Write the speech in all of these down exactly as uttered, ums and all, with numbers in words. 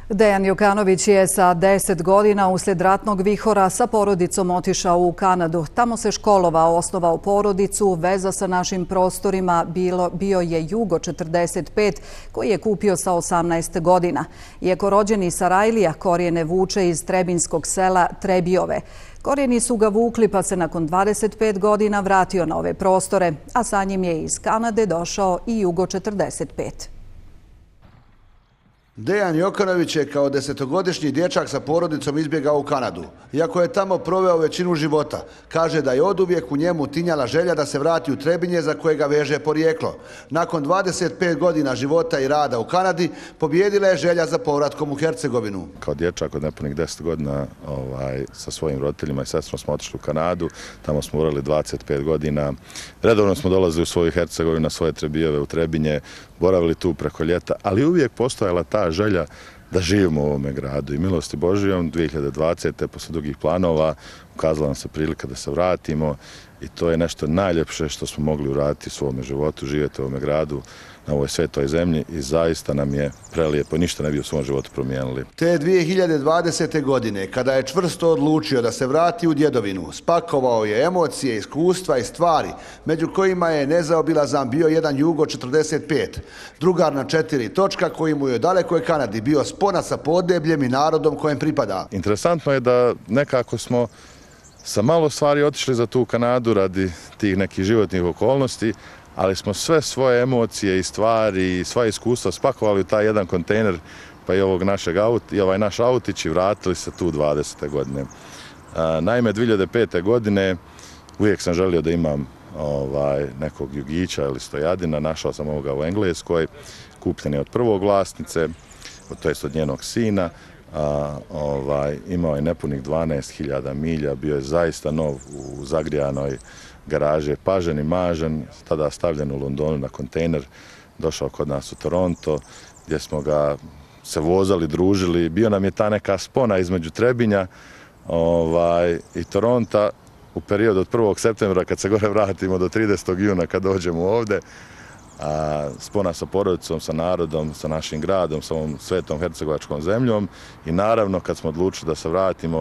Dejan Jokanović je sa deset godina uslijed ratnog vihora sa porodicom otišao u Kanadu. Tamo se školovao, osnovao porodicu, veza sa našim prostorima bilo, bio je Jugo četrdeset pet koji je kupio sa osamnaest godina. Iako rođeni Sarajlija korijene vuče iz trebinskog sela Trebijove. Korijeni su ga vukli pa se nakon dvadeset pet godina vratio na ove prostore, a sa njim je iz Kanade došao i Jugo četrdeset pet. Dejan Jokanović je kao desetogodišnji dječak sa porodicom izbjegao u Kanadu. Iako je tamo proveo većinu života, kaže da je oduvijek u njemu tinjala želja da se vrati u Trebinje za koje ga veže porijeklo. Nakon dvadeset pet godina života i rada u Kanadi, pobijedila je želja za povratkom u Hercegovinu. Kao dječak od nepunih deset godina ovaj, sa svojim roditeljima i sestrom smo otišli u Kanadu. Tamo smo urali dvadeset pet godina. Redovno smo dolazili u svoju Hercegovinu, na svoje Trebijove u Trebinje, boravili tu preko ljeta, ali uvijek postojala ta želja da živimo u ovome gradu. I milosti Božijom dvije hiljade dvadesete. posle dugih planova ukazala nam se prilika da se vratimo i to je nešto najljepše što smo mogli uraditi u svome životu, živjeti u ovome gradu, na ovoj svetoj zemlji i zaista nam je prelijepo i ništa ne bi u svom životu promijenili. Te dvije hiljade dvadesete. godine, kada je čvrsto odlučio da se vrati u djedovinu, spakovao je emocije, iskustva i stvari, među kojima je nezaobilazan bio jedan Jugo četrdeset pet, drugar na četiri točka koji mu je u dalekoj Kanadi bio spona sa podnebljem i narodom kojem pripada. Interesantno je da nekako smo sa malo stvari otišli za tu Kanadu radi tih nekih životnih okolnosti, ali smo sve svoje emocije i stvari i sva iskustva spakovali u taj jedan kontejner, pa i ovog našeg auta, i ovaj naš autić i vratili se tu dvadesete. godine. A, naime, dvije hiljade pete. godine uvijek sam želio da imam ovaj, nekog jugića ili stojadina, našao sam ovoga u Engleskoj, kupljen je od prvog vlasnice, to jest od njenog sina, a, ovaj, imao je nepunih dvanaest hiljada milja, bio je zaista nov u zagrijanoj garaže, pažen i mažen, tada stavljen u Londonu na kontejner, došao kod nas u Toronto, gdje smo ga se vozali, družili. Bio nam je ta neka spona između Trebinja ovaj, i Toronta u periodu od prvog septembra kad se gore vratimo do tridesetog juna kad dođemo ovdje. A, spona sa porodicom, sa narodom, sa našim gradom, sa ovom svetom hercegovačkom zemljom i naravno kad smo odlučili da se vratimo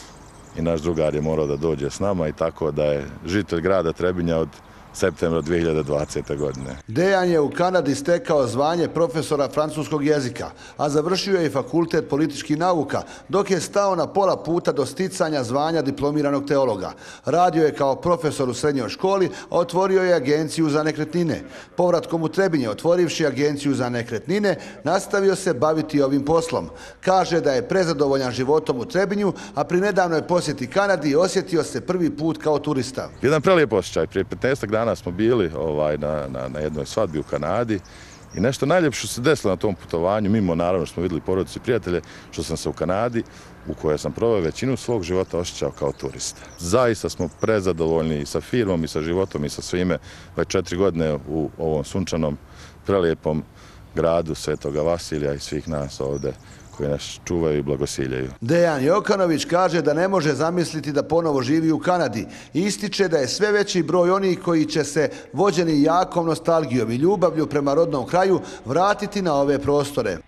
i naš drugar je morao da dođe s nama i tako da je žitelj grada Trebinja od septembra dvije hiljade dvadesete. godine. Dejan je u Kanadi stekao zvanje profesora francuskog jezika, a završio je i fakultet političkih nauka, dok je stao na pola puta do sticanja zvanja diplomiranog teologa. Radio je kao profesor u srednjoj školi, a otvorio je agenciju za nekretnine. Povratkom u Trebinje, otvorivši agenciju za nekretnine, nastavio se baviti ovim poslom. Kaže da je prezadovoljan životom u Trebinju, a pri nedavnoj posjeti Kanadi osjetio se prvi put kao turista. Jedan prelijep osjećaj. Prije petnaestak dana smo bili ovaj, na, na, na jednoj svadbi u Kanadi i nešto najljepše se desilo na tom putovanju, mimo naravno što smo vidjeli porodicu i prijatelje, što sam se u Kanadi, u kojoj sam proveo većinu svog života, osjećao kao turista. Zaista smo prezadovoljni i sa firmom i sa životom i sa svime, već četiri godine u ovom sunčanom, prelijepom gradu Svetoga Vasilija i svih nas ovdje koji nas čuvaju i blagosiljaju. Dejan Jokanović kaže da ne može zamisliti da ponovo živi u Kanadi i ističe da je sve veći broj onih koji će se, vođeni jakom nostalgijom i ljubavlju prema rodnom kraju, vratiti na ove prostore.